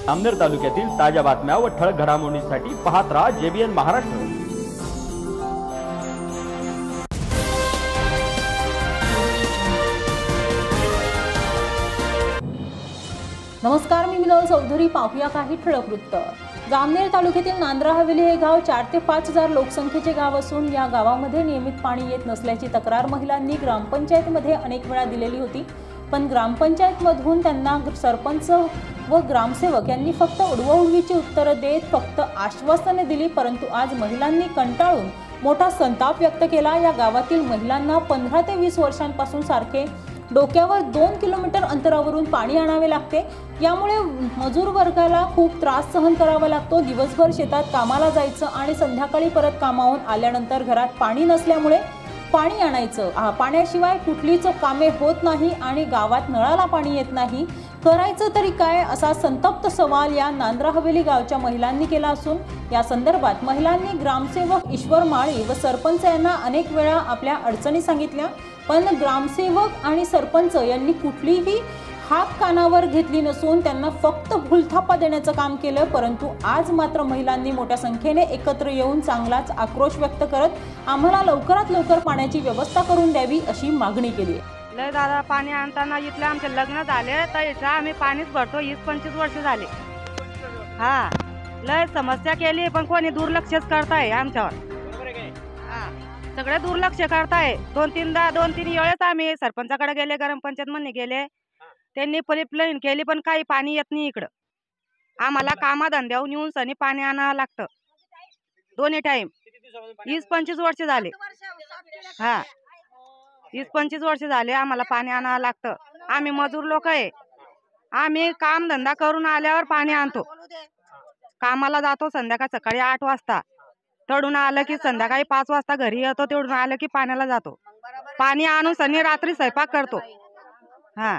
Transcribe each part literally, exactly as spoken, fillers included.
जामनेर तालुक्यातील ताज्या बातम्या व ठळक घडामोडींसाठी पाहत राहा जेबीएन महाराष्ट्र। नमस्कार, मी मिनल चौधरी। पाहूया काही ठळक वृत्त। जामनेर तालुक्यातील नांद्रा हवेली हे गाव चार ते पाच हजार लोकसंख्येचे गाव असून या गावामध्ये नियमित पाणी येत नसल्याची तक्रार महिलांनी ग्रामपंचायतीमध्ये अनेक वेळा दिलेली होती, पण ग्रामपंचायतमधून त्यांना सरपंच व ग्रामसेवक यांनी फक्त उडवाउडवीची उत्तरं देत फक्त आश्वासने दिली। परंतु आज महिलांनी कंटाळून मोठा संताप व्यक्त केला। या गावातील महिलांना पंधरा ते वीस वर्षांपासून सारखे डोक्यावर दोन किलोमीटर अंतरावरून पाणी आणावे लागते। यामुळे मजूर वर्गाला खूप त्रास सहन करावा लागतो। दिवसभर शेतात कामाला जायचं आणि संध्याकाळी परत कामावून आल्यानंतर घरात पाणी नसल्यामुळे पाणी आणायचं, पाण्याशिवाय कुठलीच कामे होत नाही आणि गावात नळाला पाणी येत नाही। करायचं तरी काय, असा संतप्त सवाल या नांद्रा हवेली गावच्या महिलांनी केला असून या संदर्भात महिलांनी ग्रामसेवक ईश्वर माळी व सरपंच यांना अनेक वेळा आपल्या अडचणी सांगितल्या, पण ग्रामसेवक आणि सरपंच यांनी कुठलीही हाक कानावर घेतली नसून त्यांना फक्त भूलथापा देण्याचं काम केलं। परंतु आज मात्र महिलांनी मोठ्या संख्येने एकत्र येऊन चांगलाच आक्रोश व्यक्त करत आम्हाला लवकरात लवकर पाण्याची व्यवस्था करून द्यावी अशी मागणी केली। लय दादा, पाणी आणताना इथले आमचे लग्न झाले तर इथं आम्ही पाणीच भरतो, वीस पंचवीस वर्ष झाले। हा, लय समस्या केली पण कोणी दुर्लक्षच करताय आमच्यावर। हा, सगळे दुर्लक्ष करताय। दोन तीनदा दोन तीन वेळेस आम्ही सरपंचाकडे गेले, ग्रामपंचायत मध्ये गेले, त्यांनी पाईपलाईन केली पण काही पाणी येत नाही इकडं। आम्हाला कामा धंद्याहून येऊन सनी पाणी आणावं लागतं दोन्ही टाइम। वीस पंचवीस वर्ष झाले। हा, वीस पंचवीस वर्ष झाले आम्हाला पाणी आणावं लागतं। आम्ही मजूर लोक आहे, आम्ही काम धंदा करून आल्यावर पाणी आणतो। कामाला जातो संध्याकाळी सकाळी आठ वाजता, तडून आलं की संध्याकाळी पाच वाजता घरी येतो, तेवढून आलं की पाण्याला जातो। पाणी आणून सनी रात्री स्वयंपाक करतो। हा,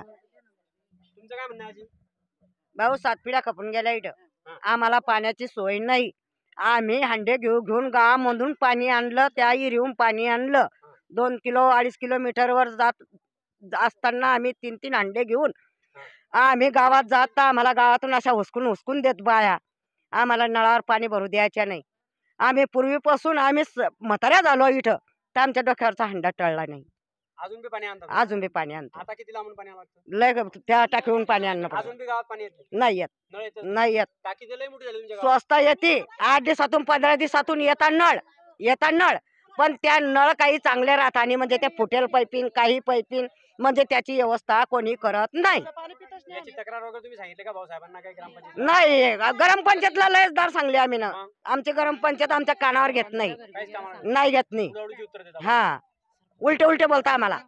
भाऊ सात पिढ्या खपून गेल्या इथं, आम्हाला पाण्याची सोय नाही। आम्ही हांडे घेऊ घेऊन गावामधून पाणी आणलं, त्या इरीहून पाणी आणलं। दोन किलो अडीच किलोमीटरवर जात असताना आम्ही तीन तीन हांडे घेऊन आम्ही गावात जात, आम्हाला गावातून अशा हुसकून हुसकून देत बाया, आम्हाला नळावर पाणी भरू द्यायच्या नाही। आम्ही पूर्वीपासून आम्ही म्हाताऱ्या झालो इथं, तर आमच्या डोक्यावरचा हंडा टळला नाही। अजून बी पाणी आणतात? अजून बी पाणी आणतो। आता किती लांबून पाणी लागतं? लय त्या टाकीहून पाणी आणणं अजून बी गावात पाणी येत नाही येत नळ येत नाही येत। टाकी लय मोठी झाली तुमच्या गावात? स्वस्त येते, आठ दिवसातून पंधरा दिवसातून येतात नळ येतात नळ, पण त्या नळ काही चांगले राहतात आणि म्हणजे ते फुटेल पाईपिंग काही पाईपिंग म्हणजे त्याची व्यवस्था कोणी करत नाही। याची तक्रार वगैरे तुम्ही सांगितले का भाऊसाहेबांना? काही ग्रामपंचायत नाही, ग्रामपंचायतला लयचदार सांगले आम्ही ना, आमची ग्रामपंचायत आमच्या कानावर घेत नाही, नाही घेत नाही। हा, उलटे उलटे बोलता आम्हाला।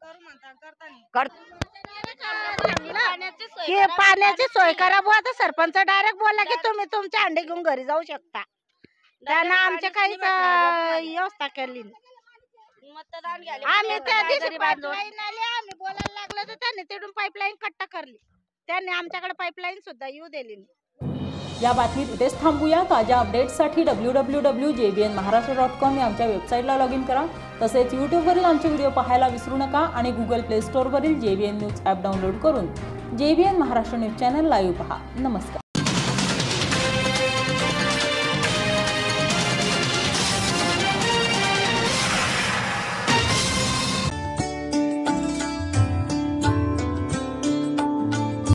पाण्याची सोय करा बुवा, तर सरपंच डायरेक्ट बोलला की तुम्ही तुमचे अंडे घेऊन घरी जाऊ शकता। त्यांना आमच्या काही व्यवस्था केली। आम्ही त्या दिवशी पाईपलाईन आली, आम्ही बोलायला लागलो तर त्यांनी तिथून पाईपलाईन कट्टा करली, त्यांनी आमच्याकडे पाईपलाईन सुद्धा येऊ दिली नाही। या बातमीत इथेच थांबूया। ताज्या अपडेट्ससाठी W W W dot J B N Maharashtra dot com या आमच्या वेबसाईटला लॉग इन करा। तसेच यूट्यूबवरील आमचे व्हिडिओ पाहायला विसरू नका आणि गुगल प्ले स्टोअरवरील J B N news app download करून J B N Maharashtra news channel live पहा। नमस्कार।